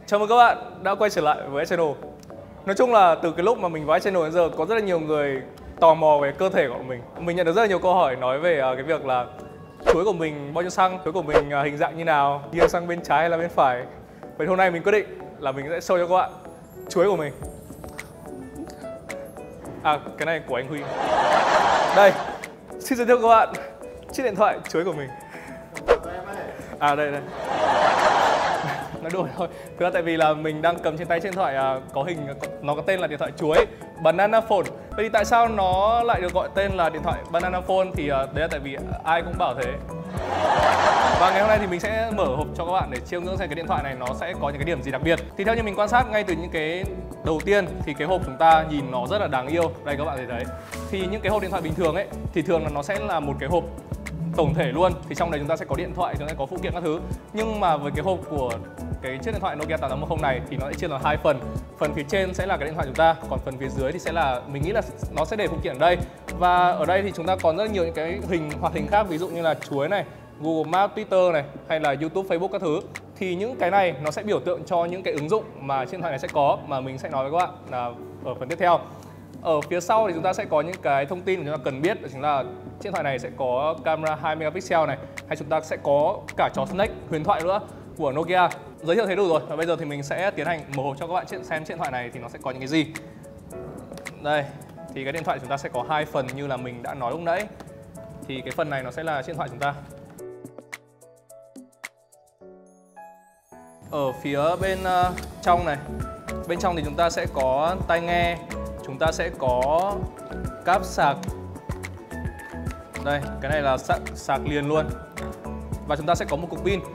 Chào mừng các bạn đã quay trở lại với channel. Nói chung là từ cái lúc mà mình vào channel đến giờ có rất là nhiều người tò mò về cơ thể của mình. Mình nhận được rất là nhiều câu hỏi nói về cái việc là chuối của mình bao nhiêu xăng, chuối của mình hình dạng như nào, nghiêng sang bên trái hay là bên phải. Vậy hôm nay mình quyết định là mình sẽ show cho các bạn chuối của mình. À, cái này của anh Huy. Đây, xin giới thiệu các bạn chiếc điện thoại chuối của mình. À đây đây. Nói đùa thôi. Thực ra tại vì là mình đang cầm trên tay chiếc điện thoại có hình, nó có tên là điện thoại chuối, Banana Phone. Vậy thì tại sao nó lại được gọi tên là điện thoại Banana Phone thì đấy là tại vì ai cũng bảo thế. Và ngày hôm nay thì mình sẽ mở hộp cho các bạn để chiêm ngưỡng xem cái điện thoại này nó sẽ có những cái điểm gì đặc biệt. Thì theo như mình quan sát ngay từ những cái đầu tiên thì cái hộp chúng ta nhìn nó rất là đáng yêu. Đây các bạn thấy đấy. Thì những cái hộp điện thoại bình thường ấy thì thường là nó sẽ là một cái hộp tổng thể luôn, thì trong đấy chúng ta sẽ có điện thoại, chúng ta sẽ có phụ kiện các thứ. Nhưng mà với cái hộp của cái chiếc điện thoại Nokia 8810 này thì nó sẽ chia làm hai phần. Phần phía trên sẽ là cái điện thoại chúng ta, còn phần phía dưới thì sẽ là, mình nghĩ là nó sẽ để phụ kiện ở đây. Và ở đây thì chúng ta còn rất nhiều những cái hoạt hình khác, ví dụ như là chuối này, Google Maps, Twitter này, hay là YouTube, Facebook các thứ. Thì những cái này nó sẽ biểu tượng cho những cái ứng dụng mà chiếc điện thoại này sẽ có, mà mình sẽ nói với các bạn là ở phần tiếp theo. Ở phía sau thì chúng ta sẽ có những cái thông tin mà chúng ta cần biết, đó chính là chiếc điện thoại này sẽ có camera 2 megapixel này, hay chúng ta sẽ có cả chó Snake huyền thoại nữa của Nokia. Giới thiệu thế đủ rồi, và bây giờ thì mình sẽ tiến hành mở hộp cho các bạn xem chiếc điện thoại này thì nó sẽ có những cái gì. Đây, thì cái điện thoại chúng ta sẽ có hai phần như là mình đã nói lúc nãy. Thì cái phần này nó sẽ là chiếc điện thoại chúng ta. Ở phía bên trong này, bên trong thì chúng ta sẽ có tai nghe, chúng ta sẽ có cáp sạc. Đây, cái này là sạc liền luôn. Và chúng ta sẽ có một cục pin.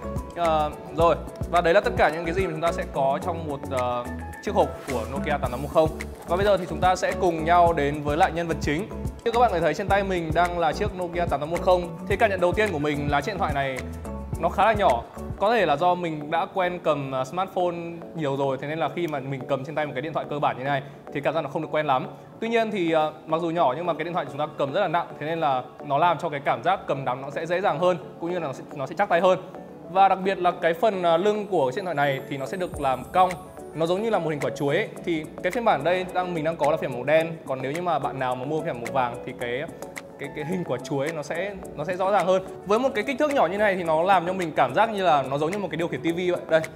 Rồi, và đấy là tất cả những cái gì mà chúng ta sẽ có trong một chiếc hộp của Nokia 8810. Và bây giờ thì chúng ta sẽ cùng nhau đến với lại nhân vật chính. Như các bạn có thể thấy trên tay mình đang là chiếc Nokia 8810. Thì cảm nhận đầu tiên của mình là chiếc điện thoại này nó khá là nhỏ. Có thể là do mình đã quen cầm smartphone nhiều rồi, thế nên là khi mà mình cầm trên tay một cái điện thoại cơ bản như này thì cảm giác nó không được quen lắm. Tuy nhiên thì mặc dù nhỏ nhưng mà cái điện thoại chúng ta cầm rất là nặng, thế nên là nó làm cho cái cảm giác cầm nắm nó sẽ dễ dàng hơn, cũng như là nó sẽ chắc tay hơn. Và đặc biệt là cái phần lưng của chiếc điện thoại này thì nó sẽ được làm cong, nó giống như là một hình quả chuối ấy. Thì cái phiên bản đây mình đang có là phiên bản màu đen, còn nếu như mà bạn nào mà mua phiên bản màu vàng thì cái hình quả chuối nó sẽ rõ ràng hơn. Với một cái kích thước nhỏ như này thì nó làm cho mình cảm giác như là nó giống như một cái điều khiển tivi vậy. Đây,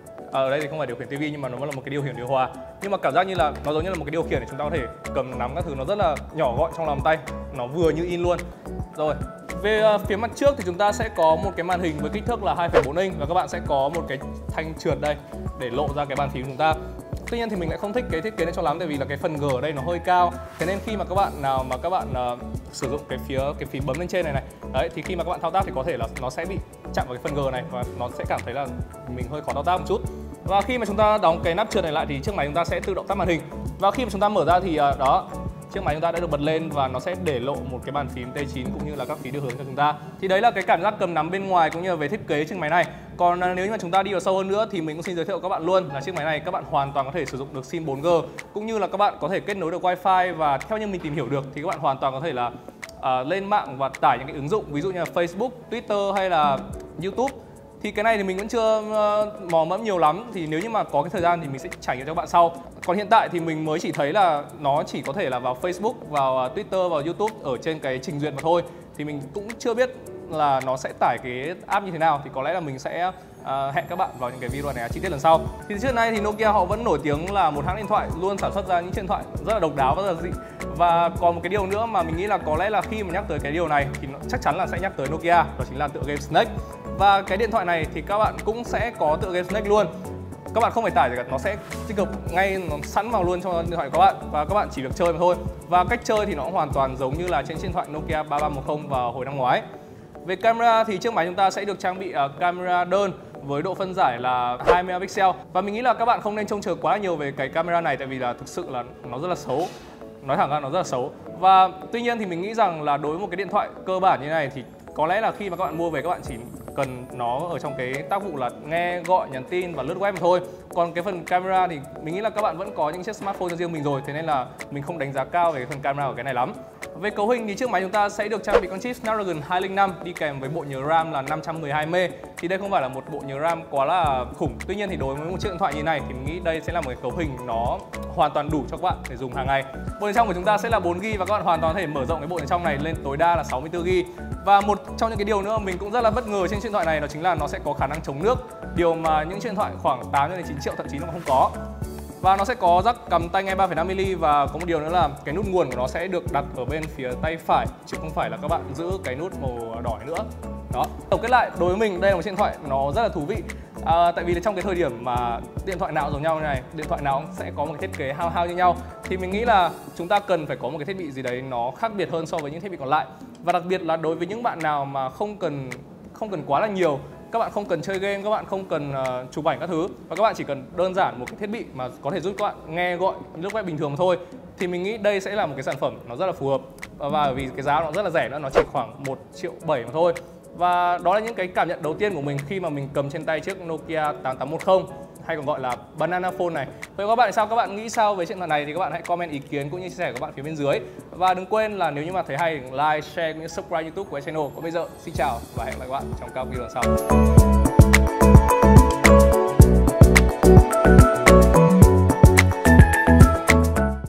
ở đây thì không phải điều khiển tivi nhưng mà nó vẫn là một cái điều khiển điều hòa. Nhưng mà cảm giác như là nó giống như là một cái điều khiển để chúng ta có thể cầm nắm các thứ, nó rất là nhỏ gọn trong lòng tay, nó vừa như in luôn. Rồi, về phía mặt trước thì chúng ta sẽ có một cái màn hình với kích thước là 2,4 inch và các bạn sẽ có một cái thanh trượt đây để lộ ra cái bàn phím của chúng ta. Tuy nhiên thì mình lại không thích cái thiết kế này cho lắm, tại vì là cái phần G ở đây nó hơi cao. Thế nên khi mà các bạn nào mà các bạn sử dụng cái phím bấm lên trên này đấy, thì khi mà các bạn thao tác thì có thể là nó sẽ bị chạm vào cái phần G này và nó sẽ cảm thấy là mình hơi khó thao tác một chút. Và khi mà chúng ta đóng cái nắp trượt này lại thì chiếc máy chúng ta sẽ tự động tắt màn hình. Và khi mà chúng ta mở ra thì đó, chiếc máy chúng ta đã được bật lên và nó sẽ để lộ một cái bàn phím T9 cũng như là các phím điều hướng cho chúng ta. Thì đấy là cái cảm giác cầm nắm bên ngoài cũng như là về thiết kế chiếc máy này. Còn nếu như mà chúng ta đi vào sâu hơn nữa thì mình cũng xin giới thiệu các bạn luôn là chiếc máy này các bạn hoàn toàn có thể sử dụng được sim 4G, cũng như là các bạn có thể kết nối được Wi-Fi, và theo như mình tìm hiểu được thì các bạn hoàn toàn có thể là lên mạng và tải những cái ứng dụng ví dụ như là Facebook, Twitter hay là YouTube. Thì cái này thì mình vẫn chưa mò mẫm nhiều lắm, thì nếu như mà có cái thời gian thì mình sẽ trải nghiệm cho các bạn sau. Còn hiện tại thì mình mới chỉ thấy là nó chỉ có thể là vào Facebook, vào Twitter, vào YouTube ở trên cái trình duyệt mà thôi. Thì mình cũng chưa biết là nó sẽ tải cái app như thế nào, thì có lẽ là mình sẽ hẹn các bạn vào những cái video này chi tiết lần sau. Thì trước nay thì Nokia họ vẫn nổi tiếng là một hãng điện thoại luôn sản xuất ra những chiếc điện thoại rất là độc đáo và rất là dị. Và còn một cái điều nữa mà mình nghĩ là có lẽ là khi mà nhắc tới cái điều này thì chắc chắn là sẽ nhắc tới Nokia, đó chính là tựa game Snake. Và cái điện thoại này thì các bạn cũng sẽ có tựa game Snake luôn. Các bạn không phải tải gì cả, nó sẽ tích hợp ngay, nó sẵn vào luôn cho điện thoại của các bạn và các bạn chỉ việc chơi mà thôi. Và cách chơi thì nó cũng hoàn toàn giống như là trên điện thoại Nokia 3310 vào hồi năm ngoái. Về camera thì chiếc máy chúng ta sẽ được trang bị camera đơn với độ phân giải là 2 megapixel. Và mình nghĩ là các bạn không nên trông chờ quá nhiều về cái camera này, tại vì là thực sự là nó rất là xấu. Nói thẳng ra nó rất là xấu. Và tuy nhiên thì mình nghĩ rằng là đối với một cái điện thoại cơ bản như này thì có lẽ là khi mà các bạn mua về các bạn chỉ cần nó ở trong cái tác vụ là nghe, gọi, nhắn tin và lướt web mà thôi. Còn cái phần camera thì mình nghĩ là các bạn vẫn có những chiếc smartphone cho riêng mình rồi, thế nên là mình không đánh giá cao về cái phần camera của cái này lắm. Về cấu hình thì chiếc máy chúng ta sẽ được trang bị con chip Snapdragon 205 đi kèm với bộ nhớ RAM là 512MB. Thì đây không phải là một bộ nhớ RAM quá là khủng. Tuy nhiên thì đối với một chiếc điện thoại như này thì mình nghĩ đây sẽ là một cái cấu hình nó hoàn toàn đủ cho các bạn để dùng hàng ngày. Bộ nhớ trong của chúng ta sẽ là 4GB và các bạn hoàn toàn có thể mở rộng cái bộ nhớ trong này lên tối đa là 64GB. Và một trong những cái điều nữa mình cũng rất là bất ngờ trên chiếc điện thoại này đó chính là nó sẽ có khả năng chống nước, điều mà những chiếc điện thoại khoảng 8 đến 9 triệu thậm chí nó không có. Và nó sẽ có jack cầm tai nghe 3,5mm và có một điều nữa là cái nút nguồn của nó sẽ được đặt ở bên phía tay phải chứ không phải là các bạn giữ cái nút màu đỏ nữa. Đó. Tổng kết lại, đối với mình đây là một chiếc điện thoại nó rất là thú vị. Tại vì trong cái thời điểm mà điện thoại nào giống nhau như này, điện thoại nào cũng sẽ có một cái thiết kế hao như nhau, thì mình nghĩ là chúng ta cần phải có một cái thiết bị gì đấy nó khác biệt hơn so với những thiết bị còn lại. Và đặc biệt là đối với những bạn nào mà không cần quá là nhiều, các bạn không cần chơi game, các bạn không cần chụp ảnh các thứ, và các bạn chỉ cần đơn giản một cái thiết bị mà có thể giúp các bạn nghe gọi lướt web bình thường thôi, thì mình nghĩ đây sẽ là một cái sản phẩm nó rất là phù hợp. Và vì cái giá nó rất là rẻ nữa, nó chỉ khoảng 1,7 triệu mà thôi. Và đó là những cái cảm nhận đầu tiên của mình khi mà mình cầm trên tay chiếc Nokia 8810 hay còn gọi là Banana Phone này. Vậy các bạn các bạn nghĩ sao về chiếc điện thoại này thì các bạn hãy comment ý kiến cũng như chia sẻ của các bạn phía bên dưới. Và đừng quên là nếu như mà thấy hay like, share cũng như subscribe YouTube của channel. Còn bây giờ xin chào và hẹn gặp lại các bạn trong các video lần sau.